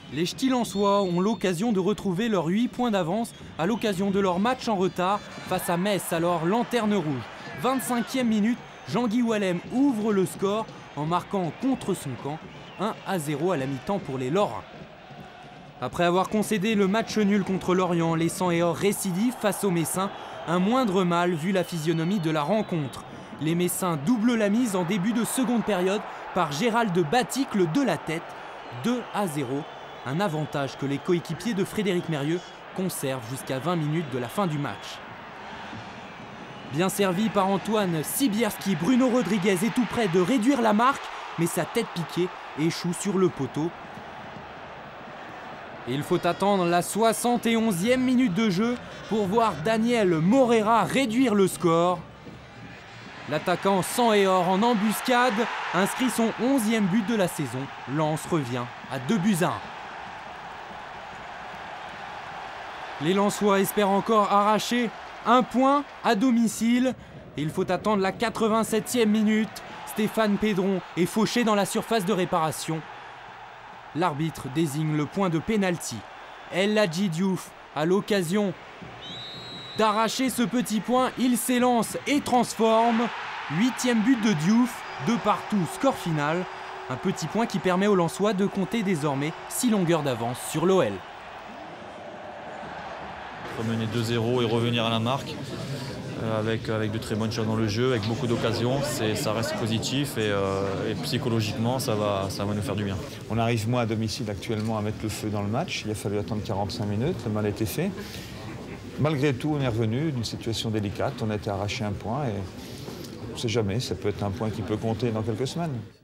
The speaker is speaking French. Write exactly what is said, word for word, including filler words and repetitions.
Les Ch'tis-Lensois ont l'occasion de retrouver leurs huit points d'avance à l'occasion de leur match en retard face à Metz, alors lanterne rouge. vingt-cinquième minute, Jean-Guy Wallem ouvre le score en marquant contre son camp un à zéro à la mi-temps pour les Lorrains. Après avoir concédé le match nul contre Lorient, les cent et or récidivent face aux Messins, un moindre mal vu la physionomie de la rencontre. Les Messins doublent la mise en début de seconde période par Gérald Baticle de la tête, deux à zéro. Un avantage que les coéquipiers de Frédéric Mérieux conservent jusqu'à vingt minutes de la fin du match. Bien servi par Antoine Sibierski, Bruno Rodriguez est tout près de réduire la marque, mais sa tête piquée échoue sur le poteau. Il faut attendre la soixante et onzième minute de jeu pour voir Daniel Morera réduire le score. L'attaquant cent et or en embuscade inscrit son onzième but de la saison. Lens revient à deux buts à un. Les Lensois espèrent encore arracher un point à domicile. Il faut attendre la quatre-vingt-septième minute. Stéphane Pédron est fauché dans la surface de réparation. L'arbitre désigne le point de pénalty. El Hadji Diouf a l'occasion d'arracher ce petit point. Il s'élance et transforme. Huitième but de Diouf, de partout, score final. Un petit point qui permet aux Lensois de compter désormais six longueurs d'avance sur l'O L. Mener deux zéro et revenir à la marque euh, avec, avec de très bonnes choses dans le jeu, avec beaucoup d'occasions, ça reste positif et, euh, et psychologiquement ça va, ça va nous faire du bien. On arrive moins à domicile actuellement à mettre le feu dans le match, il a fallu attendre quarante-cinq minutes, le mal a été fait. Malgré tout on est revenu d'une situation délicate, on a été arraché un point et on ne sait jamais, ça peut être un point qui peut compter dans quelques semaines.